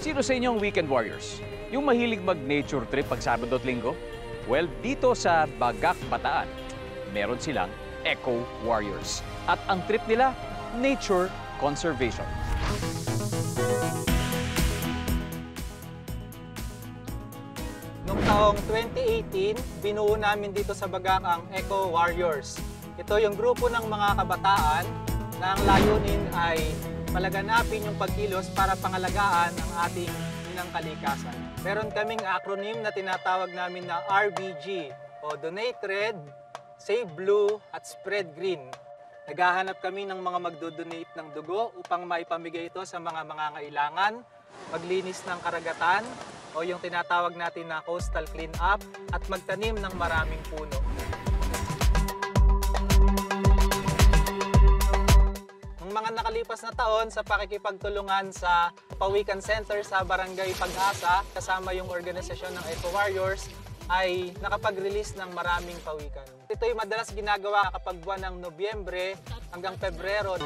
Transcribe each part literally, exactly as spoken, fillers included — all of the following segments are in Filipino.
Sino sa inyong weekend warriors? Yung mahilig mag-nature trip pag Sabado at Linggo? Well, dito sa Bagak, Bataan, meron silang Ecowarriors. At ang trip nila, nature conservation. Noong taong twenty eighteen, binuo namin dito sa Bagak ang Ecowarriors. Ito yung grupo ng mga kabataan na ang layunin ay palaganapin yung pagkilos para pangalagaan ang ating inang kalikasan. Meron kaming acronym na tinatawag namin na R B G o Donate Red, Save Blue at Spread Green. Naghahanap kami ng mga magdodonate ng dugo upang maipamigay ito sa mga mangangailangan, maglinis ng karagatan o yung tinatawag natin na coastal cleanup at magtanim ng maraming puno. Mga nakalipas na taon sa pakikipagtulungan sa Pawikan Center sa Barangay Pag-asa kasama yung organisasyon ng Ecowarriors ay nakapag-release ng maraming pawikan. Ito ay madalas ginagawa kapag buwan ng Nobyembre hanggang Pebrero.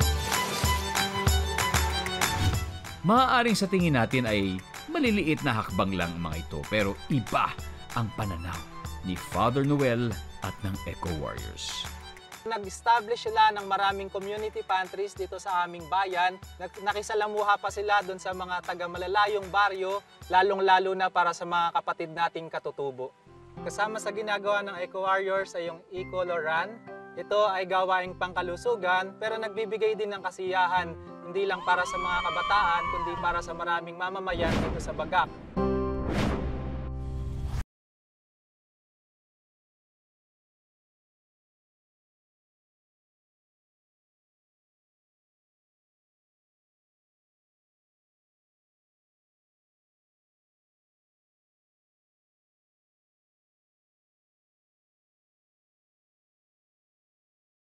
Maaaring sa tingin natin ay maliliit na hakbang lang ang mga ito, pero iba ang pananaw ni Father Noel at ng Ecowarriors. Nag-establish sila ng maraming community pantries dito sa aming bayan. Nakisalamuha pa sila doon sa mga taga-malalayong baryo, lalong-lalo na para sa mga kapatid nating katutubo. Kasama sa ginagawa ng Ecowarriors ay yung Ecolor Run. Ito ay gawaing pangkalusugan pero nagbibigay din ng kasiyahan, hindi lang para sa mga kabataan, kundi para sa maraming mamamayan dito sa Bagak.